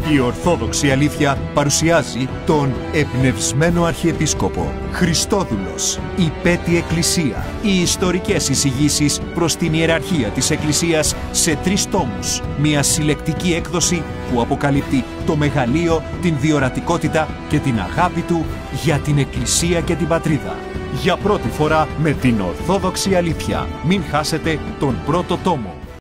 Η Ορθόδοξη Αλήθεια παρουσιάζει τον εμπνευσμένο Αρχιεπίσκοπο Χριστόδουλος, η Πέτη Εκκλησία. Οι ιστορικές εισηγήσεις προς την ιεραρχία της Εκκλησίας σε 3 τόμους. Μια συλλεκτική έκδοση που αποκαλύπτει το μεγαλείο, την διορατικότητα και την αγάπη του για την Εκκλησία και την πατρίδα. Για πρώτη φορά με την Ορθόδοξη Αλήθεια. Μην χάσετε τον πρώτο τόμο.